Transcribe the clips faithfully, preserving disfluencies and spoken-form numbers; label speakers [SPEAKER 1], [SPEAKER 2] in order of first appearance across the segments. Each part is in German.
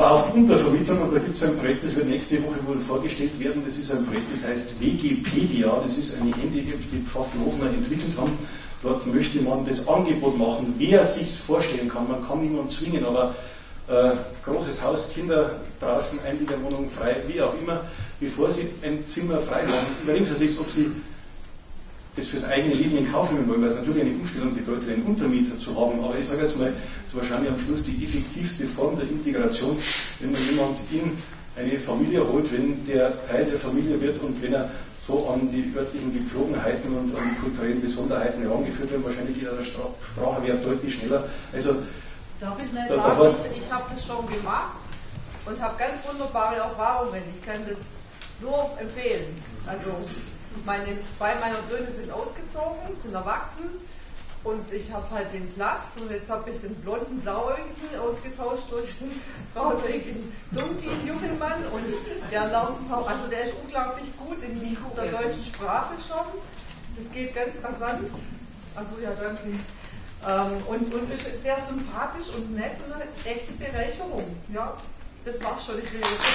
[SPEAKER 1] Aber auch die Untervermietung, und da gibt es ein Projekt, das wird nächste Woche wohl vorgestellt werden, das ist ein Projekt, das heißt Wikipedia, das ist eine Handy-App, die Pfaffenhofener entwickelt haben. Dort möchte man das Angebot machen, wer sich es vorstellen kann. Man kann niemanden zwingen, aber äh, großes Haus, Kinder draußen, Einliegerwohnung frei, wie auch immer, bevor sie ein Zimmer frei haben, überlegen Sie sich, ob Sie das fürs eigene Leben in Kauf nehmen wollen, weil es natürlich eine Umstellung bedeutet, einen Untermieter zu haben. Aber ich sage jetzt mal, das ist wahrscheinlich am Schluss die effektivste Form der Integration, wenn man jemand in eine Familie holt, wenn der Teil der Familie wird und wenn er so an die örtlichen Gepflogenheiten und an die kulturellen Besonderheiten herangeführt wird, wahrscheinlich geht der Spracherwerb deutlich schneller. Also,
[SPEAKER 2] darf ich schnell
[SPEAKER 1] da,
[SPEAKER 2] sagen,
[SPEAKER 1] da
[SPEAKER 2] ich, ich habe das schon gemacht und habe ganz wunderbare Erfahrungen. Ich kann das nur empfehlen. Also meine, zwei meiner Söhne sind ausgezogen, sind erwachsen und ich habe halt den Platz und jetzt habe ich den blonden Blauäugigen ausgetauscht durch den braunäugigen dunklen jungen Mann und der lernt, also der ist unglaublich gut in der deutschen Sprache schon. Das geht ganz rasant. Also ja, danke. Ähm, und, und ist sehr sympathisch und nett und eine echte Bereicherung. Ja, das war's schon. Ich will jetzt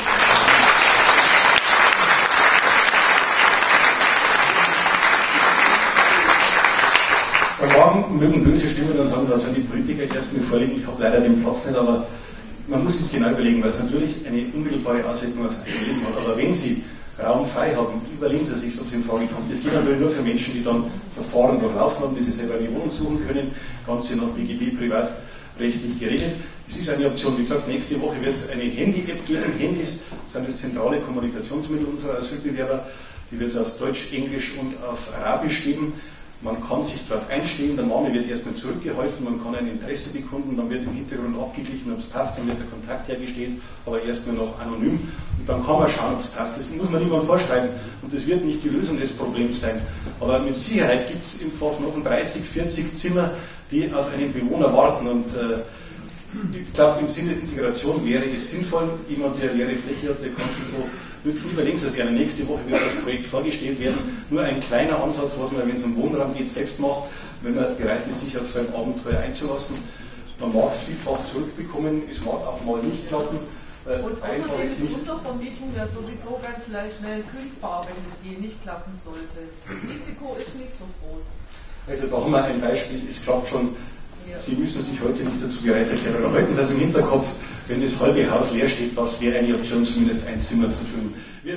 [SPEAKER 1] Am Morgen mögen böse Stimmen dann sagen, da sind die Politiker erst mir vorliegen, ich habe leider den Platz nicht, aber man muss es genau überlegen, weil es natürlich eine unmittelbare Auswirkung aufs eigene Leben hat. Aber wenn Sie Raum frei haben, überlegen Sie sich, ob es in Frage kommt. Das geht natürlich nur für Menschen, die dann Verfahren durchlaufen haben, die sie selber eine Wohnung suchen können, Ganze nach B G B privatrechtlich geregelt. Das ist eine Option. Wie gesagt, nächste Woche wird es eine Handy-App geben. Handys sind das zentrale Kommunikationsmittel unserer Asylbewerber. Die wird es auf Deutsch, Englisch und auf Arabisch geben. Man kann sich darauf einstellen, der Name wird erstmal zurückgehalten, man kann ein Interesse bekunden, dann wird im Hintergrund abgeglichen, ob es passt, dann wird der Kontakt hergestellt, aber erstmal noch anonym. Und dann kann man schauen, ob es passt. Das muss man niemandem vorschreiben und das wird nicht die Lösung des Problems sein. Aber mit Sicherheit gibt es im Pfaffenhofen dreißig, vierzig Zimmer, die auf einen Bewohner warten. Und äh, ich glaube, im Sinne der Integration wäre es sinnvoll, jemand, der leere Fläche hat, der kann sich so nutzen. Überlegen Sie es gerne. Nächste Woche wird das Projekt vorgestellt werden. Nur ein kleiner Ansatz, was man, wenn es um Wohnraum geht, selbst macht, wenn man bereit ist, sich auf so ein Abenteuer einzulassen. Man mag es vielfach zurückbekommen, es mag auch mal nicht klappen.
[SPEAKER 2] Und außerdem ist die Untervermietung ja sowieso ganz leicht schnell kündbar, wenn das je nicht klappen sollte. Das Risiko ist nicht so groß.
[SPEAKER 1] Also da haben wir ein Beispiel, es klappt schon.
[SPEAKER 2] Ja.
[SPEAKER 1] Sie müssen sich heute nicht dazu bereit erklären. Aber halten Sie es im Hinterkopf, wenn das halbe Haus leer steht, was wäre eine Option, zumindest ein Zimmer zu füllen. Wir